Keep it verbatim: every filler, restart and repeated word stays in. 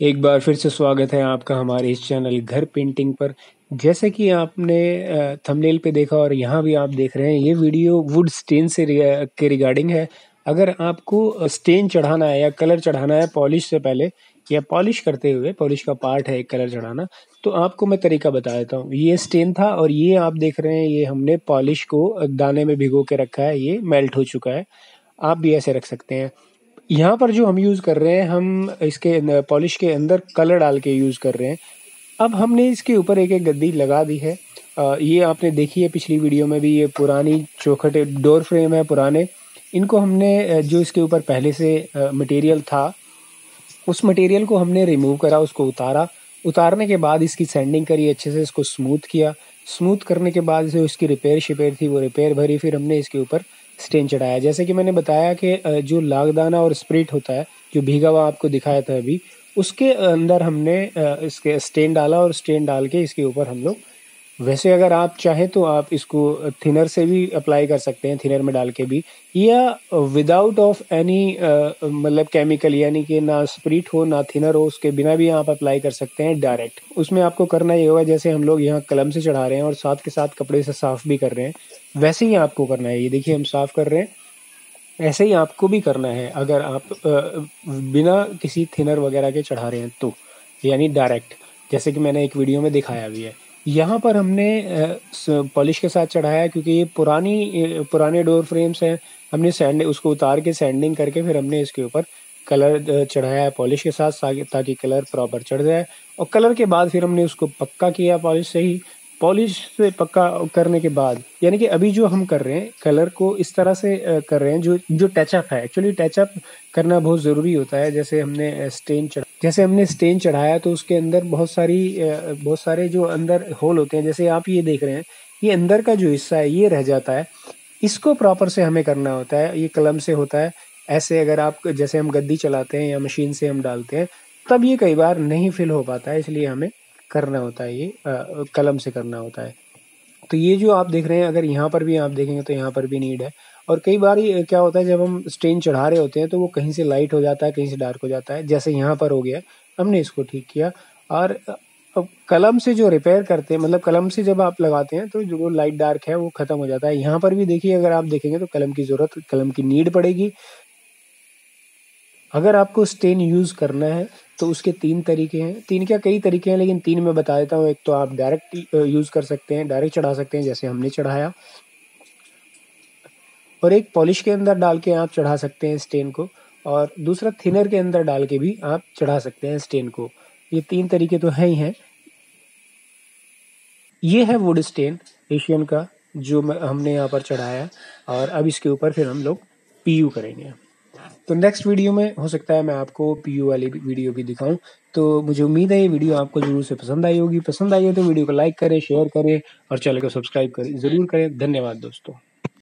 एक बार फिर से स्वागत है आपका हमारे इस चैनल घर पेंटिंग पर। जैसे कि आपने अ, थंबनेल पे देखा और यहाँ भी आप देख रहे हैं, ये वीडियो वुड स्टेन से रिगा के रिगार्डिंग है। अगर आपको अ, स्टेन चढ़ाना है या कलर चढ़ाना है पॉलिश से पहले या पॉलिश करते हुए, पॉलिश का पार्ट है एक कलर चढ़ाना, तो आपको मैं तरीका बता देता हूँ। ये स्टेन था और ये आप देख रहे हैं, ये हमने पॉलिश को दाने में भिगो के रखा है, ये मेल्ट हो चुका है। आप भी ऐसे रख सकते हैं। यहाँ पर जो हम यूज़ कर रहे हैं, हम इसके न पॉलिश के अंदर कलर डाल के यूज़ कर रहे हैं। अब हमने इसके ऊपर एक-एक गद्दी लगा दी है। अ, ये आपने देखी है पिछली वीडियो में भी, ये पुरानी चौखट डोर फ्रेम है पुराने। इनको हमने अ, जो इसके ऊपर पहले से अ, मटेरियल था, उस मटेरियल को हमने रिमूव करा, उसको उतारा। उतारने के बाद इसकी सैंडिंग करी, अच्छे से इसको स्मूथ किया। स्मूथ करने के बाद जो इसकी रिपेयर-शिपेयर थी, वो रिपेयर भरी, फिर हमने इसके ऊपर स्टेन चढ़ाया। जैसे कि मैंने बताया कि अ, जो लागदाना और स्प्रिट होता है, जो भीगा हुआ आपको दिखाया था अभी, उसके अंदर हमने अ, इसके स्टेन डाला और स्टेन डाल के इसके ऊपर हम लोग, वैसे अगर आप चाहें तो आप इसको थिनर से भी अप्लाई कर सकते हैं, थिनर में डाल के भी, या विदाउट ऑफ एनी अ, मतलब केमिकल, यानी कि ना स्प्रिट हो ना थिनर हो, उसके बिना भी आप अप्लाई कर सकते हैं डायरेक्ट। उसमें आपको करना ये होगा, जैसे हम लोग यहाँ कलम से चढ़ा रहे हैं और साथ के साथ कपड़े से साफ भी कर रहे हैं, वैसे ही आपको करना है। ये देखिए हम साफ कर रहे हैं, ऐसे ही आपको भी करना है अगर आप अ, बिना किसी थिनर वगैरह के चढ़ा रहे हैं तो, यानी डायरेक्ट, जैसे कि मैंने एक वीडियो में दिखाया भी है। यहाँ पर हमने अ, स पॉलिश के साथ चढ़ाया क्योंकि ये पुरानी अ, पुराने डोर फ्रेम्स हैं। हमने सैंड उसको उतार के सैंडिंग करके फिर हमने इसके ऊपर कलर अ, चढ़ाया है पॉलिश के साथ, साकि ताकि कलर प्रॉपर चढ़ जाए। और कलर के बाद फिर हमने उसको पक्का किया पॉलिश से ही। पॉलिश से पक्का करने के बाद, यानी कि अभी जो हम कर रहे हैं, कलर को इस तरह से अ, कर रहे हैं, जो जो टचअप है, एक्चुअली टचअप करना बहुत ज़रूरी होता है। जैसे हमने अ, स्टेन चढ़ा जैसे हमने स्टेन चढ़ाया तो उसके अंदर बहुत सारी अ, बहुत सारे जो अंदर होल होते हैं, जैसे आप ये देख रहे हैं, ये अंदर का जो हिस्सा है ये रह जाता है। इसको प्रॉपर से हमें करना होता है, ये कलम से होता है। ऐसे अगर आप, जैसे हम गद्दी चलाते हैं या मशीन से हम डालते हैं, तब ये कई बार नहीं फिल हो पाता है, इसलिए हमें करना होता है, ये अ, कलम से करना होता है। तो ये जो आप देख रहे हैं, अगर यहाँ पर भी आप देखेंगे तो यहाँ पर भी नीड है। और कई बार ये क्या होता है, जब हम स्टेन चढ़ा रहे होते हैं तो वो कहीं से लाइट हो जाता है, कहीं से डार्क हो जाता है। जैसे यहाँ पर हो गया, हमने इसको ठीक किया। और अ, अब कलम से जो रिपेयर करते हैं, मतलब कलम से जब आप लगाते हैं तो जो वो लाइट डार्क है वो खत्म हो जाता है। यहाँ पर भी देखिए, अगर आप देखेंगे तो कलम की ज़रूरत, कलम की नीड पड़ेगी। अगर आपको स्टेन यूज़ करना है तो उसके तीन तरीके हैं, तीन क्या कई तरीके हैं, लेकिन तीन मैं बता देता हूँ। एक तो आप डायरेक्ट अ, यूज़ कर सकते हैं, डायरेक्ट चढ़ा सकते हैं जैसे हमने चढ़ाया। और एक पॉलिश के अंदर डाल के आप चढ़ा सकते हैं स्टेन को, और दूसरा थिनर के अंदर डाल के भी आप चढ़ा सकते हैं स्टेन को। ये तीन तरीके तो हैं ही हैं। ये है वुड स्टेन एशियन का, जो मैं हमने यहाँ पर चढ़ाया, और अब इसके ऊपर फिर हम लोग पीयू करेंगे। तो नेक्स्ट वीडियो में हो सकता है मैं आपको पीयू वाली भी वीडियो भी दिखाऊं। तो मुझे उम्मीद है ये वीडियो आपको ज़रूर से पसंद आई होगी। पसंद आई हो तो वीडियो को लाइक करें, शेयर करें और चैनल को सब्सक्राइब करें ज़रूर करें। धन्यवाद दोस्तों।